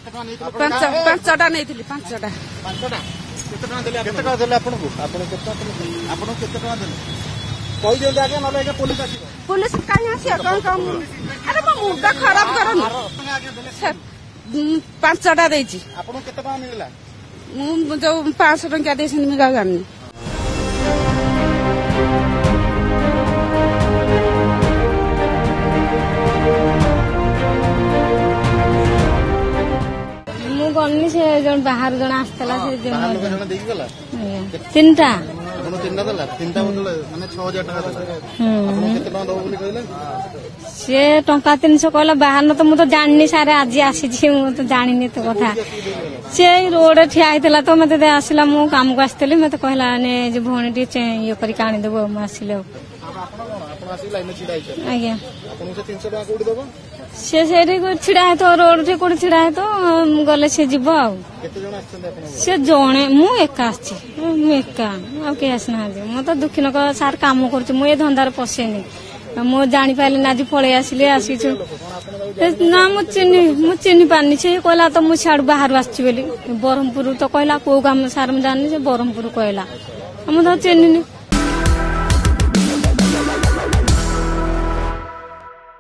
ପାଞ୍ଚଟା ନେଇଥିଲି ପାଞ୍ଚଟା କେତେ ଟଙ୍କା ଦେଲେ ଆପଣଙ୍କୁ କେତେ ଟଙ୍କା ଦେଲେ କହିଦିଅନ୍ତୁ ଆଜ୍ଞା ନହେଲେ ଆଜ୍ଞା ପୋଲିସ ଆସିବ। पुलिस कहीं आसिया कौन कौन अरे मो मुंडा खराब करन 5टा देछि आपन केते टका मिलला मु जो 500 टका देछन मी गानी मु गन्नी से जन बाहर जन आस्तला से जन देखि गला तीनटा आपन तीनटा बदले माने 6000 टका आपन केते टका दो बोली कहले से टंका 300 कहला बाहर न तो मु तो जाननी सारे आज आसी छी मु तो जानिनी तो कथा से रोड ठिया आइतला तो मते आसिला मु काम को आस्तली मते कहला ने जे भोणीटी ये करी काणी देबो म आसिले आपन आसी लाइन छिडा आइछ आज्ञा आपन से 300 टका कोडी देबो से सेठी छिड़ा है तो रोड रे कोडी छिड़ा है तो गले से जीवो आ केते जण आछन आपन से जणे मु एका आछि मु एका आ के आसना मु तो दुखिन को सार काम करछ मु ए धंदार पसेनी मु जानी पाइले ना जी पळे आसिले आसी छु ना मु चिनी पानी से कहला तो मु साड बाहर आछि बोली बरहमपुर तो कहला को गाम सार मु जानि से बरहमपुर कहला हम तो चिनी